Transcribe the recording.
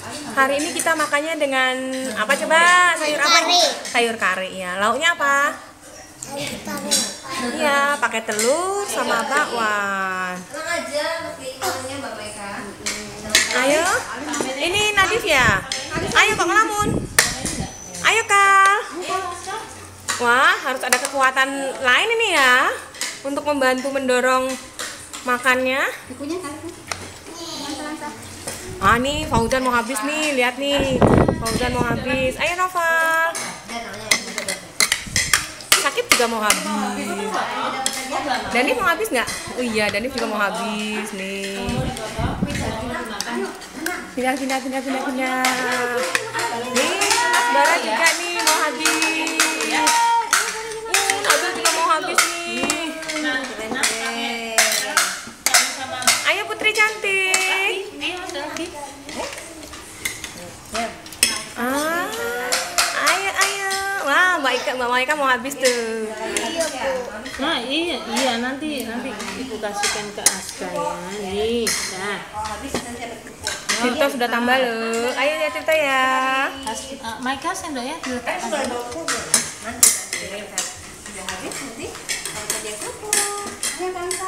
Hari ini kita makannya dengan apa coba? Sayur apa? Kari. Sayur kari ya. Lauknya apa? Iya, pakai telur sama bakwan. Ayo, ini Nadif ya. Ayo Kak Ngelamun. Ayo Kak. Wah, harus ada kekuatan lain ini ya untuk membantu mendorong makannya. Ah nih, Fauzan mau habis nih, lihat nih. Fauzan mau habis. Ayo Nova. Sakit juga mau habis. Danif mau habis nggak? Oh iya, Danif juga mau habis nih. Pindah. Nih, Mas Bara juga nih mau habis. Nabil juga mau habis nih. Ayo Putri cantik. Ayo. Wah, Mbak Maika mau habis tuh. Nah, iya nanti ibu kasihkan ke Aska ya. Nih, nah. Tirta sudah tambah loh. Ayo ya Tirta ya. Maika sendok ya diletakkan. Sudah habis nanti kalau dia kumpul. Ayo